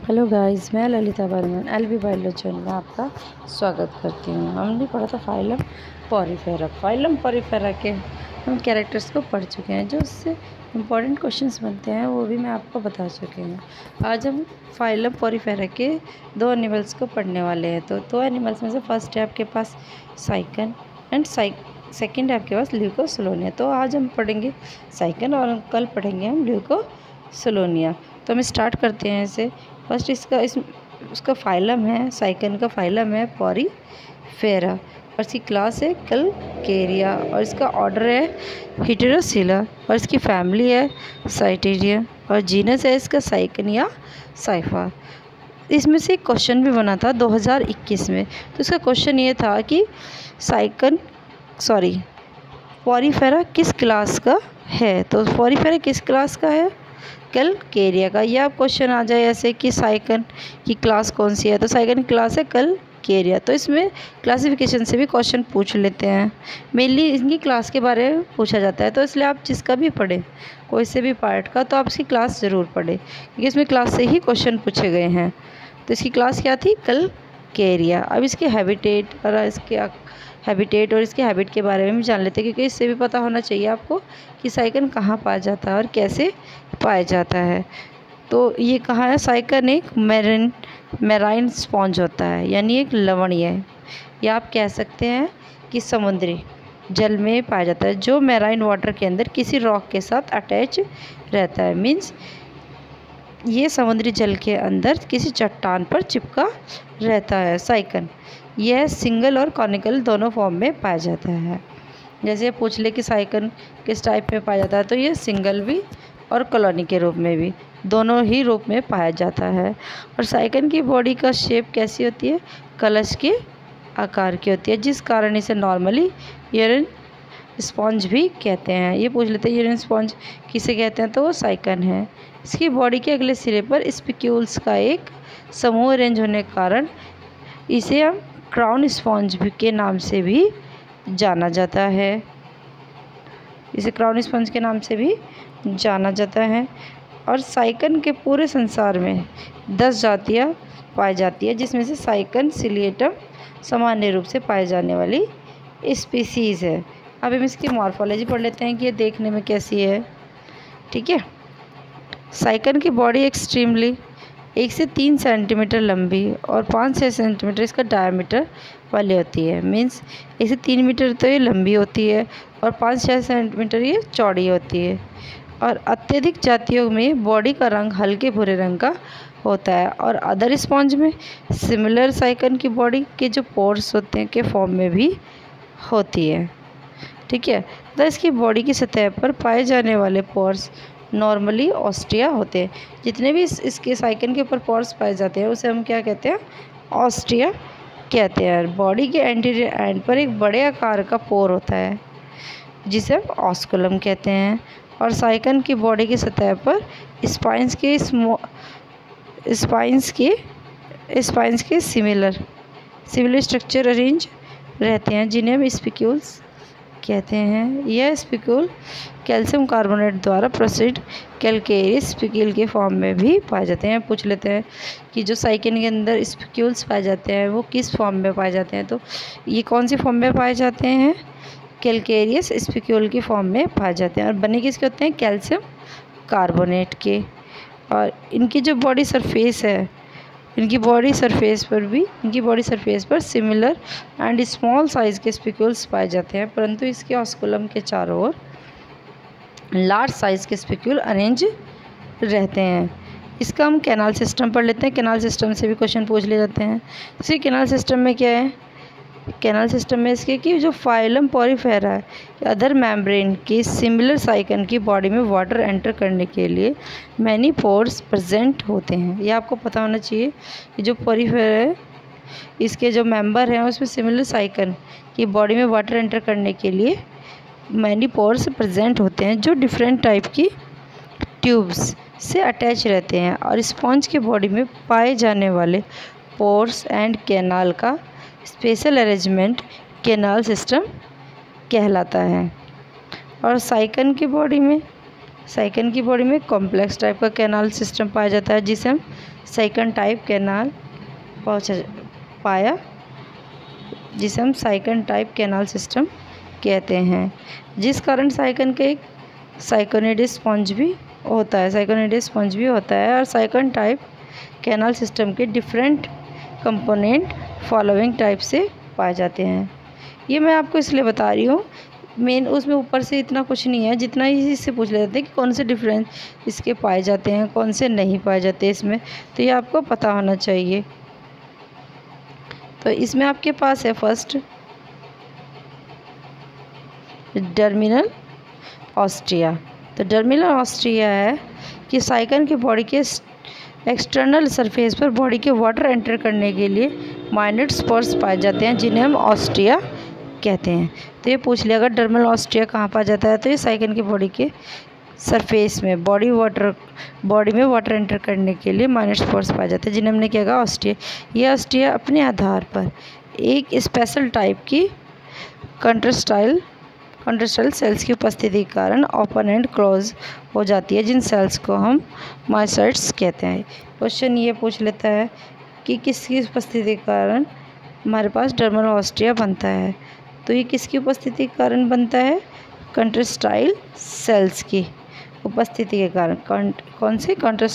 Hello guys, मैं Lalita Burman LB biology में आपका स्वागत करती हूँ। हमने पढ़ा था फाइलम पॉरीफेरा। फाइलम पॉरीफेरा के हम कैरेक्टर्स को पढ़ चुके हैं, जो उससे इम्पॉर्टेंट क्वेश्चंस बनते हैं वो भी मैं आपको बता चुके हैं। आज हम फाइलम पॉरीफेरा के दो एनिमल्स को पढ़ने वाले हैं। तो दो एनिमल्स में से फर्स्ट है आपके पास साइकन एंड सेकेंड है आपके पास ल्यूकोसोलोनिया। तो आज हम पढ़ेंगे साइकन और कल पढ़ेंगे हम ल्यूकोसोलोनिया। तो हम स्टार्ट करते हैं इसे। फर्स्ट उसका फाइलम है, साइकन का फाइलम है पॉरीफेरा और इसकी क्लास है कैलकेरिया और इसका ऑर्डर है हेटेरोसिला और इसकी फैमिली है साइटेरिया और जीनस है इसका साइकनिया साइफा। इसमें से एक क्वेश्चन भी बना था 2021 में। तो इसका क्वेश्चन ये था कि पॉरीफेरा किस क्लास का है। तो पॉरीफेरा किस क्लास का है? कैलकेरिया का। यह आप क्वेश्चन आ जाए ऐसे कि साइकन की क्लास कौन सी है, तो साइकन की क्लास है कैलकेरिया। तो इसमें क्लासिफिकेशन से भी क्वेश्चन पूछ लेते हैं, मेनली इनकी क्लास के बारे में पूछा जाता है। तो इसलिए आप जिसका भी पढ़ें, कोई से भी पार्ट का, तो आप इसकी क्लास ज़रूर पढ़ें क्योंकि इसमें क्लास से ही क्वेश्चन पूछे गए हैं। तो इसकी क्लास क्या थी? कैलकेरिया। अब इसके हैबिटेट और इसके हैबिट के बारे में भी जान लेते हैं, क्योंकि इससे भी पता होना चाहिए आपको कि साइकन कहाँ पाया जाता है और कैसे पाया जाता है। तो ये कहाँ है? साइकन एक मैराइन स्पॉन्ज होता है, यानी एक लवणीय है, या आप कह सकते हैं कि समुद्री जल में पाया जाता है, जो मैराइन वाटर के अंदर किसी रॉक के साथ अटैच रहता है। मीन्स ये समुद्री जल के अंदर किसी चट्टान पर चिपका रहता है। साइकन यह सिंगल और कॉनिकल दोनों फॉर्म में पाया जाता है। जैसे पूछ ले कि साइकन किस टाइप में पाया जाता है, तो ये सिंगल भी और कॉलोनी के रूप में भी, दोनों ही रूप में पाया जाता है। और साइकन की बॉडी का शेप कैसी होती है? कलश के आकार की होती है, जिस कारण इसे नॉर्मली यूरिन स्पॉन्ज भी कहते हैं। ये पूछ लेते हैं यूरिन स्पॉन्ज किसे कहते हैं, तो वो साइकन है। इसकी बॉडी के अगले सिरे पर स्पिक्यूल्स का एक समूह अरेंज होने के कारण इसे हम क्राउन स्पॉन्ज के नाम से भी जाना जाता है। इसे क्राउन स्पंज के नाम से भी जाना जाता है। और साइकन के पूरे संसार में 10 जातियाँ पाई जाती है, जिसमें से साइकन सिलिएटम सामान्य रूप से पाए जाने वाली स्पीसीज़ है। अब हम इसकी मॉर्फोलॉजी पढ़ लेते हैं कि ये देखने में कैसी है। ठीक है। साइकन की बॉडी एक्सट्रीमली 1 से 3 सेंटीमीटर लंबी और 5 से 6 सेंटीमीटर इसका डायमीटर वाली होती है। मीन्स 1 से 3 मीटर तो ये लंबी होती है और 5-6 सेंटीमीटर ये चौड़ी होती है। और अत्यधिक जातियों में बॉडी का रंग हल्के भूरे रंग का होता है और अदर स्पॉन्ज में सिमिलर साइकन की बॉडी के जो पोर्स होते हैं के फॉर्म में भी होती है। ठीक है। तो इसकी बॉडी की सतह पर पाए जाने वाले पोर्स नॉर्मली ऑस्टिया होते हैं। जितने भी इसके साइकन के ऊपर पोर्स पाए जाते हैं उसे हम क्या कहते हैं? ऑस्टिया कहते हैं। बॉडी के एंटीरियर एंड पर एक बड़े आकार का पोर होता है जिसे हम ऑस्कुलम कहते हैं। और साइकन की बॉडी की सतह पर स्पाइंस के सिमिलर स्ट्रक्चर अरेंज रहते हैं, जिन्हें हम स्पिक्यूल्स कहते हैं। यह स्पिक्यूल कैल्शियम कार्बोनेट द्वारा प्रोसीड कैलकेरियस स्पिक्यूल के फॉर्म में भी पाए जाते हैं। पूछ लेते हैं कि जो साइकन के अंदर स्पिक्यूल्स पाए जाते हैं वो किस फॉर्म में पाए जाते हैं, तो ये कौन सी फॉर्म में पाए जाते हैं? कैलकेरियस स्पिक्यूल की फॉर्म में पाए जाते हैं। और बने किसके होते हैं? कैल्शियम कार्बोनेट के। और इनकी जो बॉडी सरफेस है, इनकी बॉडी सरफेस पर सिमिलर एंड स्मॉल साइज़ के स्पिक्यूल्स पाए जाते हैं, परंतु इसके ऑस्कुलम के चारों ओर लार्ज साइज़ के स्पिक्यूल अरेंज रहते हैं। इसका हम कैनाल सिस्टम पढ़ लेते हैं। कैनाल सिस्टम से भी क्वेश्चन पूछ ले जाते हैं। इसी कैनाल सिस्टम में क्या है? कैनाल सिस्टम में इसके कि जो फाइलम पॉरीफेरा है, अदर मेम्ब्रेन की सिमिलर साइकन की बॉडी में वाटर एंटर करने के लिए मैनी पोर्स प्रेजेंट होते हैं। यह आपको पता होना चाहिए कि जो पॉरीफेरा है, इसके जो मेंबर हैं उसमें सिमिलर साइकन की बॉडी में वाटर एंटर करने के लिए मैनी पोर्स प्रेजेंट होते हैं, जो डिफरेंट टाइप की ट्यूब्स से अटैच रहते हैं। और स्पॉन्ज के बॉडी में पाए जाने वाले पोर्स एंड कैनाल का स्पेशल अरेंजमेंट कैनाल सिस्टम कहलाता है। और साइकन की बॉडी में कॉम्प्लेक्स टाइप का कैनाल सिस्टम पाया जाता है, जिसे हम साइकन टाइप कैनाल पाया, जिसे हम साइकन टाइप कैनाल सिस्टम कहते हैं, जिस कारण साइकन के एक साइकोनिडस स्पंज भी होता है और साइकन टाइप कैनाल सिस्टम के डिफरेंट कंपोनेंट फॉलोइंग टाइप से पाए जाते हैं। ये मैं आपको इसलिए बता रही हूँ, मेन उसमें ऊपर से इतना कुछ नहीं है, जितना ही इससे पूछ लेते हैं कि कौन से डिफरेंस इसके पाए जाते हैं, कौन से नहीं पाए जाते इसमें, तो ये आपको पता होना चाहिए। तो इसमें आपके पास है फर्स्ट टर्मिनल ऑस्टिया। तो टर्मिनल ऑस्टिया है कि साइकन के बॉडी के एक्सटर्नल सरफेस पर बॉडी के वाटर एंटर करने के लिए माइन्यूट स्पोर्स पाए जाते हैं, जिन्हें हम ऑस्टिया कहते हैं। तो ये पूछ लिया अगर टर्मिनल ऑस्टिया कहाँ पाया जाता है, तो ये साइकन की बॉडी के सरफेस में बॉडी में वाटर एंटर करने के लिए माइन्यूट स्पोर्स पाए जाते हैं, जिन्हें हमने क्या कहा, ऑस्टिया। ये ऑस्टिया अपने आधार पर एक स्पेशल टाइप की कंट्रास्टाइल सेल्स की उपस्थिति के कारण ओपन एंड क्लोज हो जाती है, जिन सेल्स को हम मायोसाइट्स कहते हैं। क्वेश्चन ये पूछ लेता है कि किसकी उपस्थिति के कारण हमारे पास टर्मिनल ऑस्टिया बनता है। तो ये किसकी उपस्थिति के कारण बनता है, कंट्रास्टाइल सेल्स की उपस्थिति के कारण। कौन सी,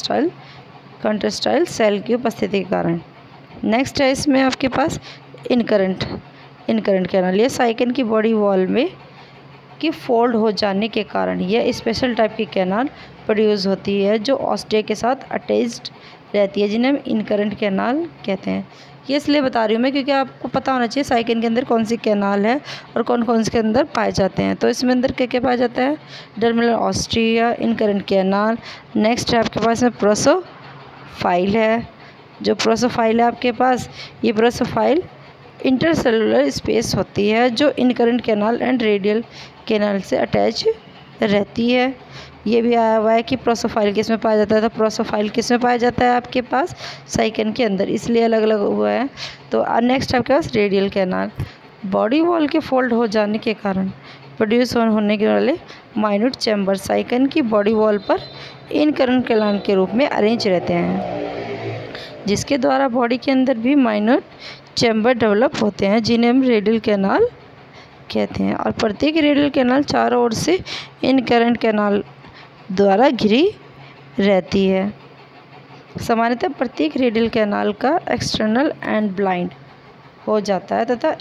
कंट्रास्टाइल सेल की उपस्थिति के कारण। नेक्स्ट है इसमें आपके पास इनकरेंट कैनाल। ये साइकन की बॉडी वॉल में कि फोल्ड हो जाने के कारण यह स्पेशल टाइप की कैनाल प्रोड्यूस होती है, जो ऑस्टिया के साथ अटैच्ड रहती है, जिन्हें हम इनकरेंट कैनाल कहते हैं। ये इसलिए बता रही हूँ मैं क्योंकि आपको पता होना चाहिए साइकन के अंदर कौन सी कैनाल है और कौन कौन से के अंदर पाए जाते हैं। तो इसमें अंदर क्या क्या पाया जाता है, terminal ostia, incurrent canal. Next है आपके पास में प्रोसोफाइल है। जो प्रोसोफाइल है आपके पास, ये प्रोसोफाइल इंटरसेलुलर स्पेस होती है जो incurrent canal and radial canal से अटैच रहती है। ये भी आया हुआ है कि प्रोसोफाइल किस में पाया जाता है, तो प्रोसोफाइल किस में पाया जाता है आपके पास, साइकन के अंदर, इसलिए अलग अलग हुआ है। तो नेक्स्ट आपके पास रेडियल कैनाल, बॉडी वॉल के फोल्ड हो जाने के कारण प्रोड्यूस होने के वाले माइन्यूट चैम्बर साइकन की बॉडी वॉल पर इनकरेंट कैनाल के रूप में अरेंज रहते हैं, जिसके द्वारा बॉडी के अंदर भी माइन्यूट चैम्बर डेवलप होते हैं, जिन्हें हम रेडियल कैनाल कहते हैं। और प्रत्येक रेडियल कैनाल चारों ओर से इनकरेंट कैनाल द्वारा घिरी रहती है। सामान्यतः प्रत्येक रेडियल कैनाल का एक्सटर्नल एंड ब्लाइंड हो जाता है तथा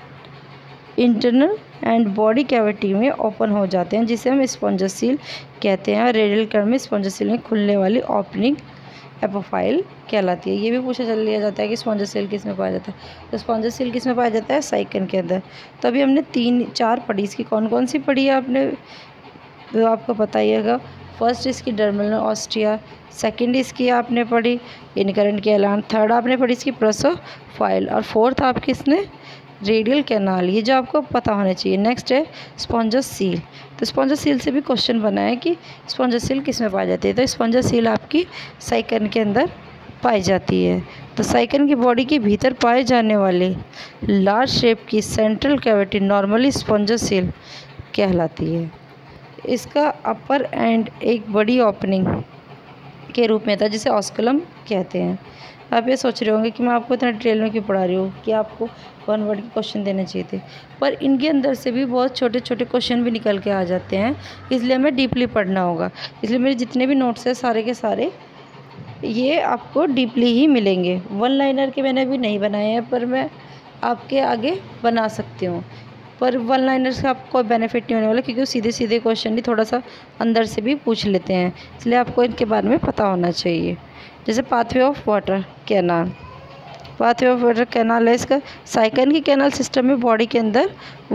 इंटरनल एंड बॉडी कैविटी में ओपन हो जाते हैं, जिसे हम स्पॉन्जोसील कहते हैं। और रेडियल कैनाल में स्पॉन्जोसील में खुलने वाली ओपनिंग एपोफाइल कहलाती है। ये भी पूछा चल लिया जाता है कि स्पॉन्जोसील किस में पाया जाता है, तो स्पॉन्जोसील किस में पाया जाता है, साइकन के अंदर। तो अभी हमने 3-4 पढ़ी, इसकी कौन कौन सी पढ़ी है आपने, वो आपको बताइएगा। फर्स्ट इसकी टर्मिनल ऑस्टिया, सेकंड इसकी आपने पढ़ी इनकरेंट कैनाल, थर्ड आपने पढ़ी इसकी प्रोसोफाइल, और फोर्थ आपकी इसने रेडियल कैनाल, ये जो आपको पता होना चाहिए। नेक्स्ट है स्पॉन्जोसील। तो स्पॉन्जोसील से भी क्वेश्चन बना है कि स्पॉन्जोसील किस में पाई जाती है, तो स्पॉन्जोसील आपकी साइकन के अंदर पाई जाती है। तो साइकन की बॉडी के भीतर पाए जाने वाले लार्ज शेप की सेंट्रल कैविटी नॉर्मली स्पॉन्जोसील कहलाती है। इसका अपर एंड एक बड़ी ओपनिंग के रूप में था, जिसे ऑस्कुलम कहते हैं। आप ये सोच रहे होंगे कि मैं आपको इतना डिटेल में क्यों पढ़ा रही हूँ, कि आपको 1 वर्ड के क्वेश्चन देने चाहिए थे, पर इनके अंदर से भी बहुत छोटे छोटे क्वेश्चन भी निकल के आ जाते हैं, इसलिए हमें डीपली पढ़ना होगा। इसलिए मेरे जितने भी नोट्स हैं सारे के सारे ये आपको डीपली ही मिलेंगे। 1 लाइनर के मैंने अभी नहीं बनाए हैं, पर मैं आपके आगे बना सकती हूँ, पर 1 लाइनर से आपको कोई बेनिफिट नहीं होने वाला, क्योंकि वो सीधे सीधे क्वेश्चन ही थोड़ा सा अंदर से भी पूछ लेते हैं, इसलिए आपको इनके बारे में पता होना चाहिए। जैसे pathway of water canal, pathway of water canal है इसका, साइकन की कैनाल सिस्टम में बॉडी के अंदर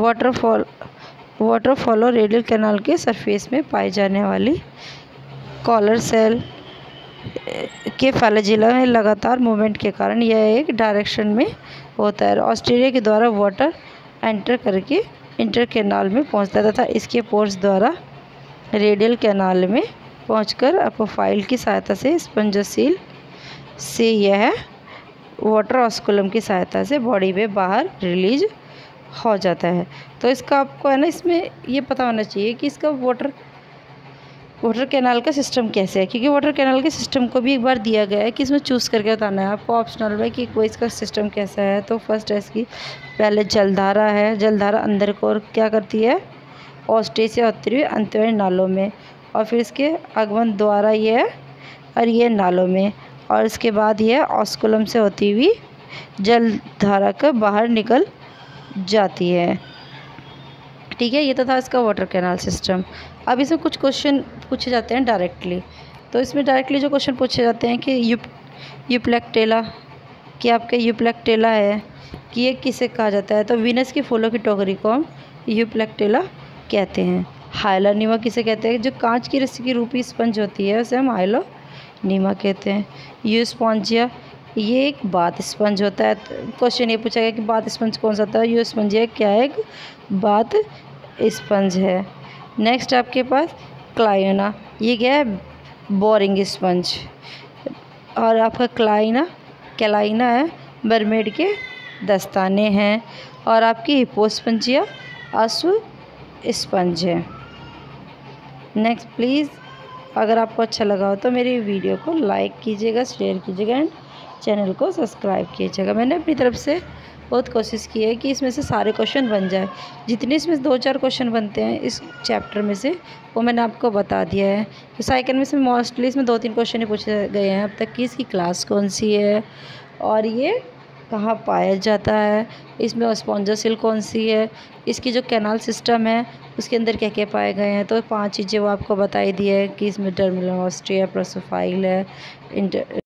वाटर फॉलो रेडियल कैनाल के सरफेस में पाई जाने वाली कॉलर सेल के फ्लैजिला में लगातार मूवमेंट के कारण यह एक डायरेक्शन में होता है। ऑस्ट्रेलिया के द्वारा वाटर एंटर करके इंटर कैनाल में पहुंचता है तथा इसके पोर्स द्वारा रेडियल कैनाल में पहुंचकर अपोफाइल की सहायता से स्पंजोसील से यह वाटर ऑस्कुलम की सहायता से बॉडी में बाहर रिलीज हो जाता है। तो इसका आपको है ना, इसमें ये पता होना चाहिए कि इसका वाटर वाटर कैनाल का सिस्टम कैसे है, क्योंकि वाटर कैनाल के सिस्टम को भी एक बार दिया गया है कि इसमें चूज़ करके बताना है आपको ऑप्शनल में कि कोई इसका सिस्टम कैसा है। तो फर्स्ट है इसकी, पहले जलधारा है। जलधारा अंदर को और क्या करती है, ऑस्टे से होती हुई अंतर्वेद नालों में, और फिर इसके आगमन द्वारा ये है और ये नालों में, और इसके बाद ये ऑस्कुलम से होती हुई जलधारा का बाहर निकल जाती है। ठीक है, ये तो था इसका वाटर कैनाल सिस्टम। अब इसमें कुछ क्वेश्चन पूछे जाते हैं डायरेक्टली। तो इसमें डायरेक्टली जो क्वेश्चन पूछे जाते हैं कि यूप्लेक्टेला, कि आपका यूप्लेक्टेला है कि ये किसे कहा जाता है, तो वीनस के फूलों की टोकरी को हम यूप्लेक्टेला कहते हैं। हाइलोनीमा किसे कहते हैं, जो कांच की रस्सी की रूपी स्पंज होती है उसे हम हाइलोनीमा कहते हैं। यूस्पॉन्जिया, ये एक बात स्पंज होता है। क्वेश्चन ये पूछा गया कि बात स्पंज कौन सा होता है, यूस्पॉन्जिया क्या है, एक बात स्पंज है। नेक्स्ट आपके पास क्लाइना, ये क्या है, बोरिंग स्पंज। और आपका कैलाइना है, बरमेड के दस्ताने हैं। और आपकी हिपोस्पंजिया अश्व स्पंज है। नेक्स्ट प्लीज़, अगर आपको अच्छा लगा हो तो मेरी वीडियो को लाइक कीजिएगा, शेयर कीजिएगा एंड चैनल को सब्सक्राइब कीजिएगा। मैंने अपनी तरफ से बहुत कोशिश की है कि इसमें से सारे क्वेश्चन बन जाए। जितने इसमें 2-4 क्वेश्चन बनते हैं इस चैप्टर में से वो मैंने आपको बता दिया है। तो साइकिल में से मोस्टली इसमें 2-3 क्वेश्चन ही पूछे गए हैं अब तक कि इसकी क्लास कौन सी है और ये कहाँ पाया जाता है, इसमें स्पॉन्जोसिल कौन सी है, इसकी जो कैनाल सिस्टम है उसके अंदर क्या क्या पाए गए हैं। तो 5 चीज़ें वो आपको बताई दी है कि इसमें टर्मिनल ऑस्ट्रिया, प्रोसोफाइल है,